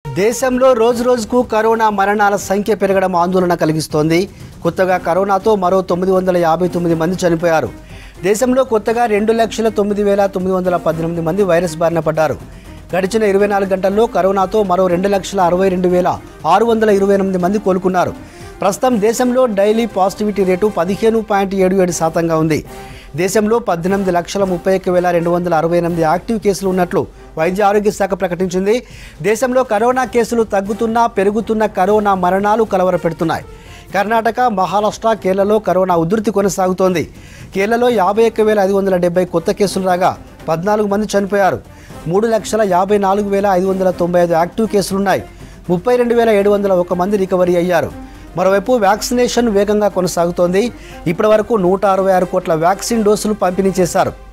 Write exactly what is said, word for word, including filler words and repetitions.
దేశంలో రోజు రోజుకు కరోనా మరణాల సంఖ్య పెరగడం ఆందోళన కలిగిస్తోంది. కొత్తగా కరోనాతో మరో తొమ్మిది వందల యాభై తొమ్మిది మంది చనిపోయారు. దేశంలో కొత్తగా రెండు లక్షల తొమ్మిది వేల తొమ్మిది వందల పద్దెనిమిది మంది వైరస్ బారిన పడ్డారు. గడిచిన ఇరవై నాలుగు గంటల్లో కరోనాతో మరో రెండు లక్షల అరవై రెండు వేల ఆరు వందల ఇరవై ఎనిమిది మంది కోలుకున్నారు. ప్రస్తుతం దేశంలో డైలీ పాజిటివిటీ రేటు పదిహేను పాయింట్ ఏడు ఏడు శాతంగా ఉంది. దేశంలో పద్దెనిమిది లక్షల ముప్పై ఒక్క వేల రెండు వందల అరవై ఎనిమిది యాక్టివ్ కేసులు ఉన్నట్లు వైద్య ఆరోగ్య శాఖ ప్రకటించింది. దేశంలో కరోనా కేసులు తగ్గుతున్నా పెరుగుతున్న కరోనా మరణాలు కలవరపెడుతున్నాయి. కర్ణాటక, మహారాష్ట్ర, కేరళలో కరోనా ఉధృతి కొనసాగుతోంది. కేరళలో యాభై ఒక్క వేల ఐదు వందల డెబ్బై కొత్త కేసులు రాగా పద్నాలుగు మంది చనిపోయారు. మూడు లక్షల యాభై నాలుగు వేల ఐదు వందల తొంభై ఐదు యాక్టివ్ కేసులున్నాయి. ముప్పై రెండు వేల ఏడు వందల ఒక మంది రికవరీ అయ్యారు. మరోవైపు వ్యాక్సినేషన్ వేగంగా కొనసాగుతోంది. ఇప్పటి వరకు నూట అరవై ఆరు కోట్ల వ్యాక్సిన్ డోసులు పంపిణీ చేశారు.